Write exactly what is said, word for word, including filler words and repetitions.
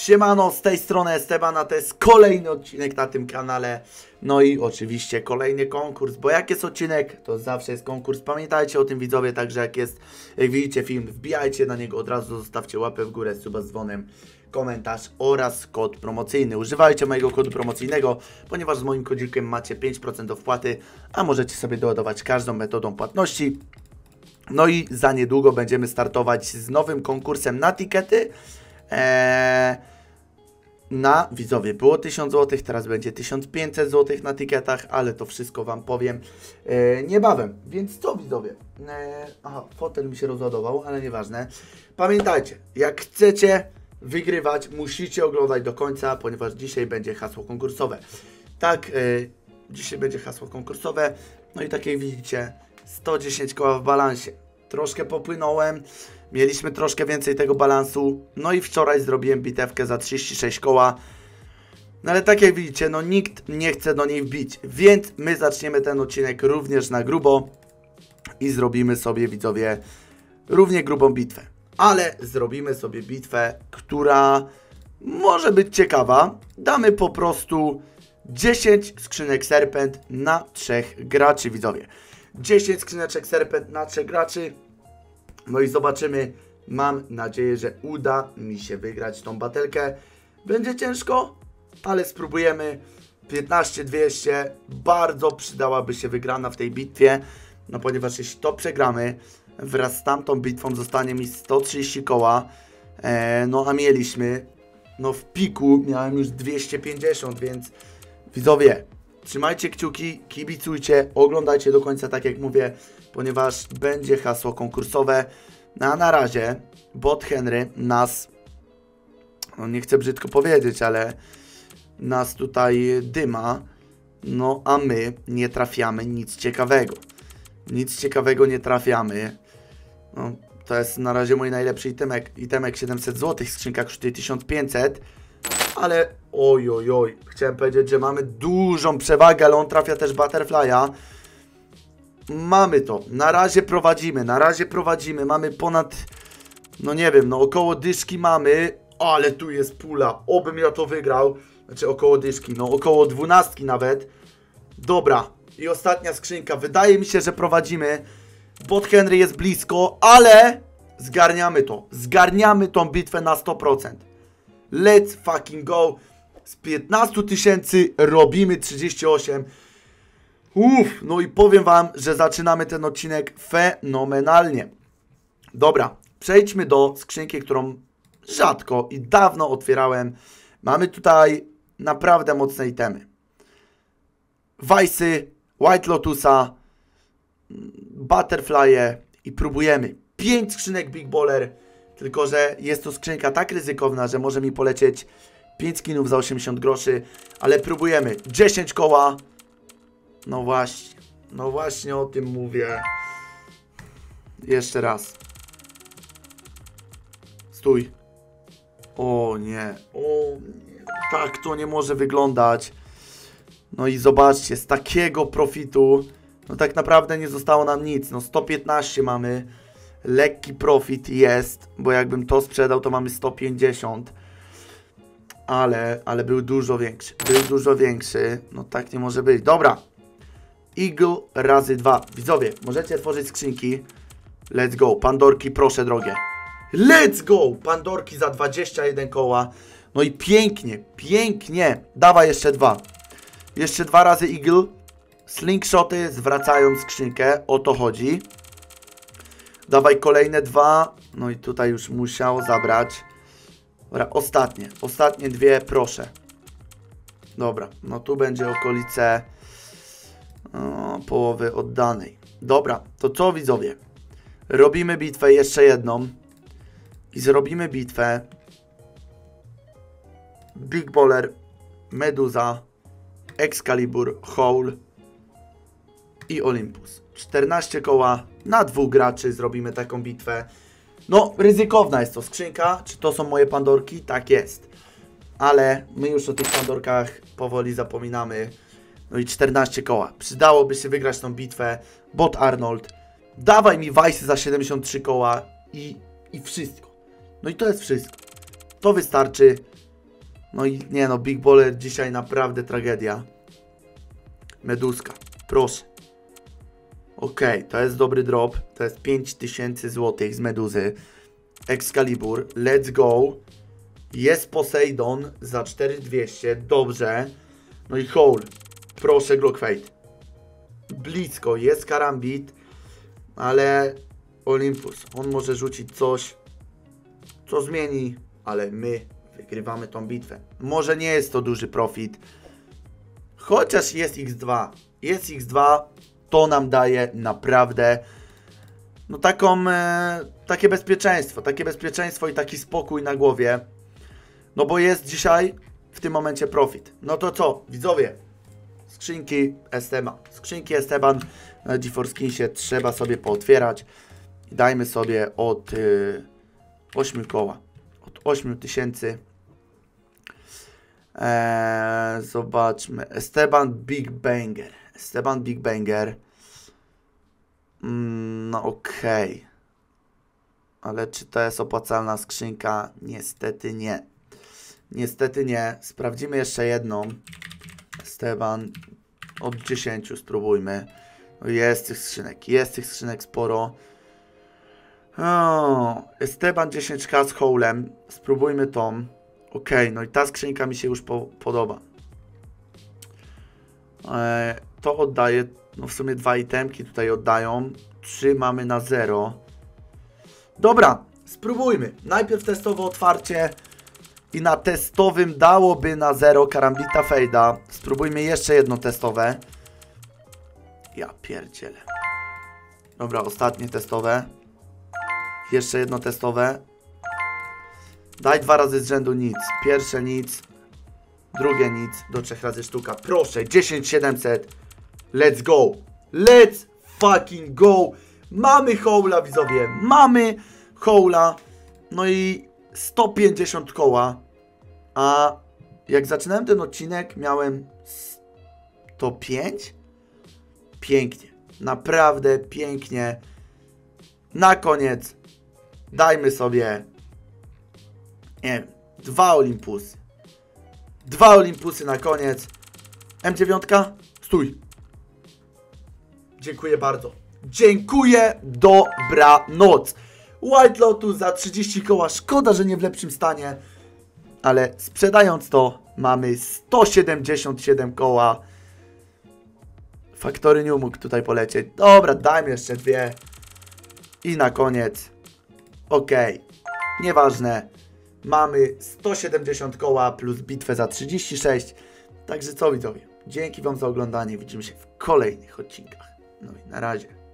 Siemano, z tej strony Esteban, a to jest kolejny odcinek na tym kanale. No i oczywiście kolejny konkurs, bo jak jest odcinek, to zawsze jest konkurs. Pamiętajcie o tym, widzowie, także jak jest, jak widzicie film, wbijajcie na niego od razu, zostawcie łapę w górę, suba z dzwonem, komentarz oraz kod promocyjny. Używajcie mojego kodu promocyjnego, ponieważ z moim kodzikiem macie pięć procent do wpłaty, a możecie sobie doładować każdą metodą płatności. No i za niedługo będziemy startować z nowym konkursem na tikety. Eee, na widzowie było tysiąc złotych, teraz będzie tysiąc pięćset złotych na tiketach, ale to wszystko wam powiem eee, niebawem. Więc co, widzowie? Eee, aha, fotel mi się rozładował, ale nieważne. Pamiętajcie, jak chcecie wygrywać, musicie oglądać do końca, ponieważ dzisiaj będzie hasło konkursowe. Tak, eee, dzisiaj będzie hasło konkursowe. No i tak jak widzicie, sto dziesięć koła w balansie. Troszkę popłynąłem. Mieliśmy troszkę więcej tego balansu. No i wczoraj zrobiłem bitewkę za trzydzieści sześć koła. No ale tak jak widzicie, no nikt nie chce do niej wbić. Więc my zaczniemy ten odcinek również na grubo. I zrobimy sobie, widzowie, równie grubą bitwę. Ale zrobimy sobie bitwę, która może być ciekawa. Damy po prostu dziesięć skrzynek serpent na trzech graczy, widzowie. dziesięć skrzyneczek serpent na trzech graczy. No i zobaczymy. Mam nadzieję, że uda mi się wygrać tą batelkę. Będzie ciężko, ale spróbujemy. piętnaście dwieście. Bardzo przydałaby się wygrana w tej bitwie. No ponieważ jeśli to przegramy, wraz z tamtą bitwą zostanie mi sto trzydzieści koła. Eee, no a mieliśmy, no w piku miałem już dwieście pięćdziesiąt, więc widzowie, trzymajcie kciuki, kibicujcie, oglądajcie do końca, tak jak mówię, ponieważ będzie hasło konkursowe. A na razie bot Henry nas, no nie chcę brzydko powiedzieć, ale nas tutaj dyma, no a my nie trafiamy nic ciekawego. Nic ciekawego nie trafiamy. No, to jest na razie mój najlepszy itemek, itemek siedemset złotych, skrzynka kosztuje tysiąc pięćset. Ale oj, oj, oj, chciałem powiedzieć, że mamy dużą przewagę, ale on trafia też Butterfly'a. Mamy to, na razie prowadzimy, na razie prowadzimy, mamy ponad, no nie wiem, no około dyszki mamy, ale tu jest pula, obym ja to wygrał, znaczy około dyszki, no około dwunastki nawet. Dobra, i ostatnia skrzynka, wydaje mi się, że prowadzimy, bot Henry jest blisko, ale zgarniamy to, zgarniamy tą bitwę na sto procent. Let's fucking go. Z piętnastu tysięcy robimy trzydzieści osiem. Uff, no i powiem wam, że zaczynamy ten odcinek fenomenalnie. Dobra, przejdźmy do skrzynki, którą rzadko i dawno otwierałem. Mamy tutaj naprawdę mocne itemy. Vice'y, White Lotusa, Butterfly'e i próbujemy. pięć skrzynek Big Baller. Tylko że jest to skrzynka tak ryzykowna, że może mi polecieć pięć skinów za osiemdziesiąt groszy. Ale próbujemy. dziesięć koła. No właśnie. No właśnie o tym mówię. Jeszcze raz. Stój. O nie. O nie. Tak to nie może wyglądać. No i zobaczcie. Z takiego profitu. No tak naprawdę nie zostało nam nic. No sto piętnaście mamy. Lekki profit jest, bo jakbym to sprzedał, to mamy sto pięćdziesiąt. Ale, ale był dużo większy. Był dużo większy. No tak nie może być. Dobra. Eagle razy dwa. Widzowie, możecie tworzyć skrzynki. Let's go. Pandorki, proszę drogie. Let's go. Pandorki za dwadzieścia jeden koła. No i pięknie, pięknie. Dawaj jeszcze dwa. Jeszcze dwa razy Eagle. Slingshoty zwracają skrzynkę. O to chodzi. Dawaj kolejne dwa. No i tutaj już musiał zabrać. Dobra, ostatnie. Ostatnie dwie, proszę. Dobra, no tu będzie okolice o, połowy oddanej. Dobra, to co, widzowie? Robimy bitwę jeszcze jedną. I zrobimy bitwę Big Baller, Meduza, Excalibur, Howl i Olympus. czternaście koła na dwóch graczy zrobimy taką bitwę. No, ryzykowna jest to skrzynka. Czy to są moje pandorki? Tak jest. Ale my już o tych pandorkach powoli zapominamy. No i czternaście koła. Przydałoby się wygrać tą bitwę. Bot Arnold. Dawaj mi Vice'y za siedemdziesiąt trzy koła i, i wszystko. No i to jest wszystko. To wystarczy. No i nie no, Big Baller dzisiaj naprawdę tragedia. Meduska, proszę. Okej, okay, to jest dobry drop. To jest pięć tysięcy złotych z Meduzy. Excalibur, let's go. Jest Poseidon za cztery tysiące dwieście, dobrze. No i Hole, proszę Glockfate. Blisko, jest Karambit, ale Olympus, on może rzucić coś, co zmieni, ale my wygrywamy tą bitwę. Może nie jest to duży profit, chociaż jest iks dwa. Jest iks dwa, to nam daje naprawdę no taką, e, takie bezpieczeństwo, takie bezpieczeństwo i taki spokój na głowie. No bo jest dzisiaj w tym momencie profit. No to co, widzowie? Skrzynki Esteban. Skrzynki Esteban na GeForce Kinsie trzeba sobie pootwierać. Dajmy sobie od y, ośmiu koła. Od ośmiu tysięcy. Eee, zobaczmy. Esteban Big Banger. Esteban Big Banger. Mm, no okej. Okay. Ale czy to jest opłacalna skrzynka? Niestety nie. Niestety nie. Sprawdzimy jeszcze jedną. Esteban od dziesięciu spróbujmy. Jest tych skrzynek. Jest tych skrzynek sporo. O, Esteban dziesięć ka z Howlem. Spróbujmy tą. Ok, no i ta skrzynka mi się już po podoba. E, to oddaje. No w sumie dwa itemki tutaj oddają. Trzy mamy na zero. Dobra, spróbujmy. Najpierw testowe otwarcie. I na testowym dałoby na zero Karambita Fejda. Spróbujmy jeszcze jedno testowe. Ja pierdzielę. Dobra, ostatnie testowe. Jeszcze jedno testowe. Daj dwa razy z rzędu nic. Pierwsze nic. Drugie nic. Do trzech razy sztuka. Proszę, dziesięć siedemset. Let's go. Let's fucking go. Mamy Howla, widzowie. Mamy Howla. No i sto pięćdziesiąt koła. A jak zaczynałem ten odcinek, miałem sto pięć. Pięknie. Naprawdę pięknie. Na koniec dajmy sobie, nie wiem, dwa Olympusy. Dwa Olympusy na koniec. M dziewięć, stój. Dziękuję bardzo. Dziękuję, dobranoc. White Lotus za trzydzieści koła. Szkoda, że nie w lepszym stanie. Ale sprzedając to mamy sto siedemdziesiąt siedem koła. Faktory nie mógł tutaj polecieć. Dobra, dajmy jeszcze dwie. I na koniec. Ok. Nieważne. Mamy sto siedemdziesiąt koła plus bitwę za trzydzieści sześć. Także co widzowie? Dzięki wam za oglądanie. Widzimy się w kolejnych odcinkach. No i na razie.